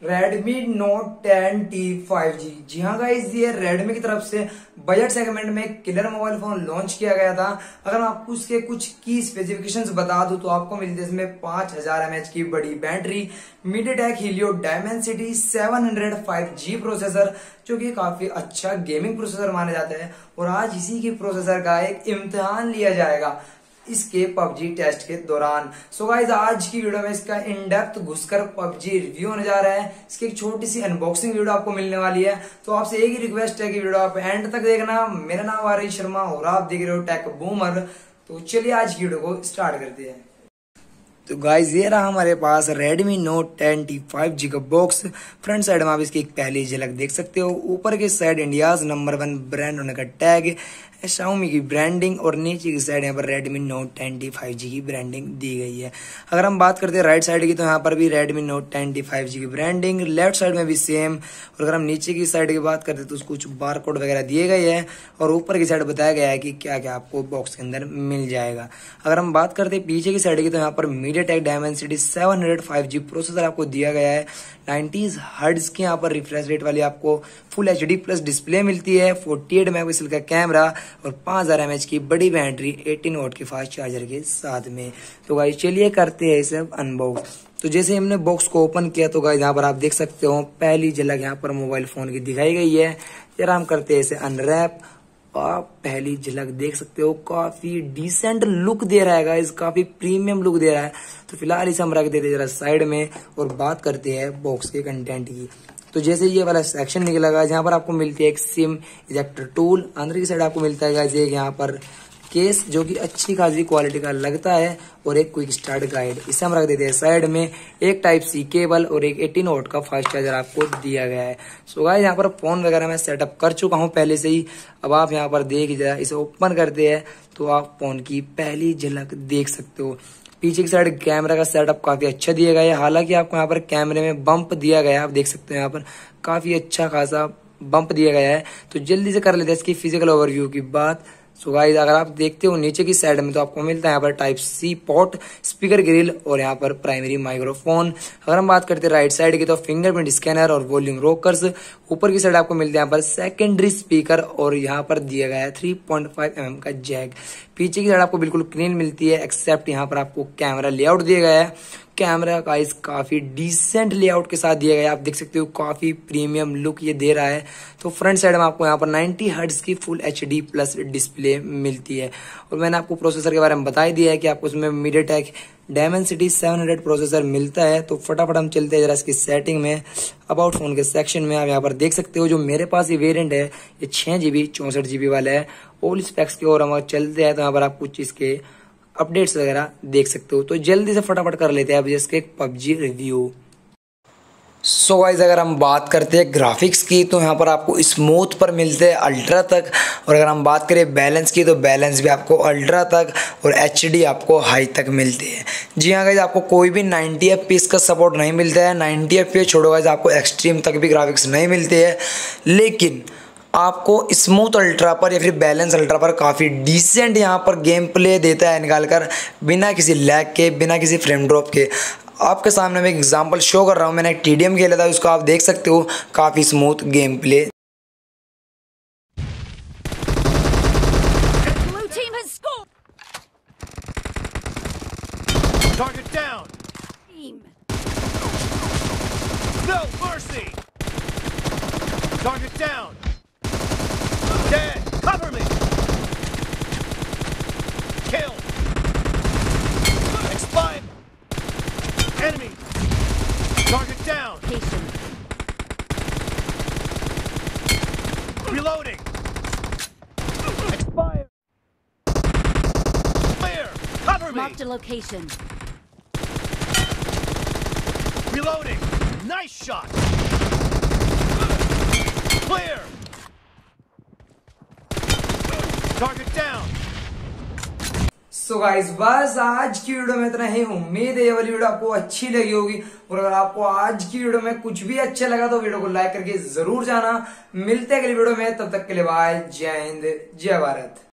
Redmi Note 10T 5G। जी हाँ guys, ये Redmi की तरफ से बजट सेगमेंट में किलर मोबाइल फोन लॉन्च किया गया था। अगर मैं आपको उसके कुछ की स्पेसिफिकेशंस बता दूं तो आपको मिलती है इसमें 5000 mAh की बड़ी battery, MediaTek Helio Dimensity 700 5G processor, जो कि काफी अच्छा गेमिंग प्रोसेसर माना जाता है। और आज इसी के प्रोसेसर का एक इम्तिहान लिया जाएगा इसके पबजी टेस्ट के दौरान। सो गाइज, आज की वीडियो में इसका इन डेप्थ घुसकर पबजी रिव्यू होने जा रहा है। इसकी एक छोटी सी अनबॉक्सिंग वीडियो आपको मिलने वाली है। तो आपसे एक ही रिक्वेस्ट है कि वीडियो आप एंड तक देखना। मेरा नाम आर्य शर्मा और आप देख रहे हो टेक बूमर। तो चलिए आज की वीडियो को स्टार्ट करते हैं। तो गाइज, ये रहा हमारे पास Redmi Note 10T 5G का बॉक्स। फ्रंट साइड में आप इसकी एक पहली झलक देख सकते हो। ऊपर की साइड इंडियाज नंबर 1 ब्रांड होने का टैग, Xiaomi की ब्रांडिंग, और नीचे की साइड यहाँ पर Redmi Note 10T 5G की ब्रांडिंग दी गई है। अगर हम बात करते हैं राइट साइड की, तो यहाँ पर भी Redmi Note 10T 5G की ब्रांडिंग, लेफ्ट साइड में भी सेम। और अगर हम नीचे की साइड की बात करते हैं तो कुछ बार कोड वगैरह दिए गए हैं, और ऊपर की साइड बताया गया है कि क्या क्या आपको बॉक्स के अंदर मिल जाएगा। अगर हम बात करते हैं पीछे की साइड की, तो यहाँ पर MediaTek Dimensity 700 5G प्रोसेसर आपको दिया गया है। 90 हर्ट्ज की यहाँ पर रिफ्रेश रेट वाली आपको फुल HD प्लस डिस्प्ले मिलती है। 48 मेगापिक्सल का कैमरा और 5000 mAh की बड़ी बैटरी 18 वॉट की फास्ट चार्जर के साथ में। तो गाइस चलिए करते हैं इसे अनबॉक्स। तो जैसे हमने बॉक्स को ओपन किया तो गाइस यहाँ पर आप देख सकते हो पहली झलक यहाँ पर मोबाइल फोन की दिखाई गई है। जरा हम करते हैं इसे अनरैप। आप पहली झलक देख सकते हो, काफी डिसेंट लुक दे रहा है गाइस, काफी प्रीमियम लुक दे रहा है। तो फिलहाल इसे हम रख देते हैं जरा साइड में और बात करते हैं बॉक्स के कंटेंट की। तो जैसे ये वाला सेक्शन निकला गाइस, यहाँ पर आपको मिलती है एक सिम इजेक्टर टूल। अंदर की साइड आपको मिलता है गाइस एक यहाँ पर केस, जो कि अच्छी खासी क्वालिटी का लगता है, और एक क्विक स्टार्ट गाइड। इसे हम रख देते हैं साइड में। एक टाइप सी केबल और एक 18 वॉट का फास्ट चार्जर आपको दिया गया है। सो गाइस, यहाँ पर फोन वगैरह मैं सेटअप कर चुका हूँ पहले से ही। अब आप यहाँ पर देख जरा, इसे ओपन करते हैं तो आप फोन की पहली झलक देख सकते हो। पीछे की साइड कैमरा का सेटअप काफी अच्छा दिया गया है। हालांकि आपको यहाँ पर कैमरे में बम्प दिया गया है, आप देख सकते हो यहाँ पर काफी अच्छा खासा बम्प दिया गया है। तो जल्दी से कर लेते हैं इसकी फिजिकल ओवरव्यू की बात। सो गाइस, अगर आप देखते हो नीचे की साइड में तो आपको मिलता है यहाँ पर type C port, speaker grill और यहाँ पर प्राइमरी माइक्रोफोन। अगर हम बात करते हैं राइट साइड की, तो फिंगरप्रिंट स्कैनर और वॉल्यूम रोकर्स। ऊपर की साइड आपको मिलते हैं यहाँ पर सेकेंडरी स्पीकर, और यहाँ पर दिया गया है 3.5 mm का जैक। पीछे की साइड आपको बिल्कुल क्लीन मिलती है, एक्सेप्ट यहाँ पर आपको कैमरा लेआउट दिया गया है। कैमरा का इस काफी डिसेंट लेआउट के साथ दिया गया है, आप देख सकते हो काफी प्रीमियम लुक ये दे रहा है। तो फ्रंट साइड में आपको यहाँ पर 90 हर्ट्ज की फुल HD प्लस डिस्प्ले मिलती है। और मैंने आपको प्रोसेसर के बारे में बता ही दिया है कि आपको उसमें MediaTek Dimensity 700 प्रोसेसर मिलता है। तो फटाफट हम चलते हैं जरा इसकी सेटिंग में। अबाउट फोन के सेक्शन में आप यहाँ पर देख सकते हो जो मेरे पास ये वेरिएंट है, ये 6GB 64GB वाला है। ऑल स्पेक्स की ओर हम चलते हैं तो यहाँ पर आप कुछ इसके अपडेट्स वगैरह देख सकते हो। तो जल्दी से फटाफट कर लेते हैं अब इसके पबजी रिव्यू। सो गाइस, अगर हम बात करते हैं ग्राफिक्स की, तो यहाँ पर आपको स्मूथ पर मिलते हैं अल्ट्रा तक। और अगर हम बात करें बैलेंस की, तो बैलेंस भी आपको अल्ट्रा तक और HD आपको हाई तक मिलते हैं। जी हाँ गाइस, आपको कोई भी 90 FPS का सपोर्ट नहीं मिलता है। 90 FPS छोड़ो गाइस, आपको एक्सट्रीम तक भी ग्राफिक्स नहीं मिलते हैं। लेकिन आपको स्मूथ अल्ट्रा पर या फिर बैलेंस अल्ट्रा पर काफ़ी डिसेंट यहाँ पर गेम प्ले देता है निकाल कर, बिना किसी लैग के, बिना किसी फ्रेम ड्रॉप के। आपके सामने मैं एग्जांपल शो कर रहा हूँ। मैंने एक TDM खेला था, उसको आप देख सकते हो, काफ़ी smooth gameplay. Dead! Cover me! Kill! Expired! Enemy! Target down! Patient. Reloading! Expired! Clear! Cover me! Marked a location. Reloading! Nice shot! Clear! Target down! So guys, बस आज की वीडियो में इतना ही। उम्मीद है ये वाली वीडियो आपको अच्छी लगी होगी। और अगर आपको आज की वीडियो में कुछ भी अच्छा लगा तो वीडियो को लाइक करके जरूर जाना। मिलते हैं अगली वीडियो में, तब तक के लिए बाय। जय हिंद, जय भारत।